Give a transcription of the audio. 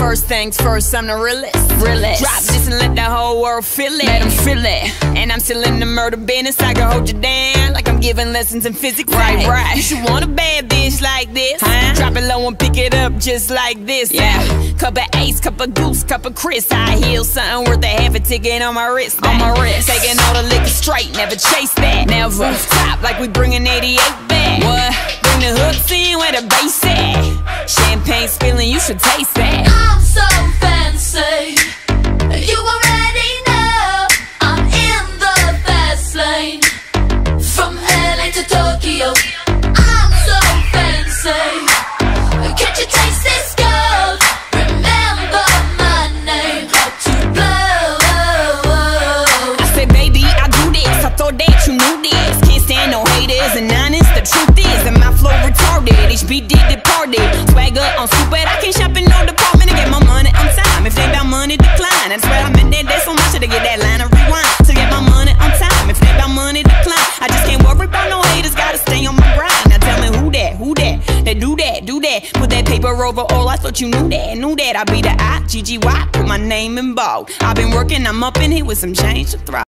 First things first, I'm the realest. Drop this and let the whole world feel it. Let them feel it. And I'm still in the murder business. I can hold you down like I'm giving lessons in physics. Right. You should want a bad bitch like this. Drop it low and pick it up just like this. Yeah. Cup of Ace, cup of Goose, cup of Chris. High heels, something worth a half a ticket on my wrist. Taking all the liquor straight, never chase that. Never top like we bringing 88 back. What? Bring the hooks in where the bass at. Champagne spilling, you should taste that. I'm so fancy, you already know. I'm in the fast lane, from LA to Tokyo. I'm so fancy, can't you taste this gold? Remember my name, how to blow. I said, baby, I do this, I thought that you knew this. Can't stand no haters and honest, the truth is that my flow retarded. HB did departed, swagger on stupid. I can't shop in no department to get my money on time. If they about money, decline. That's where I'm in there, there's so much to get that line of rewind. To get my money on time, if they about money, decline. I just can't worry about no haters, gotta stay on my grind. Now tell me who that, they do that. Put that paper over all, I thought you knew that. I be the I-G-G-Y, put my name in bold. I've been working, I'm up in here with some change to thrive.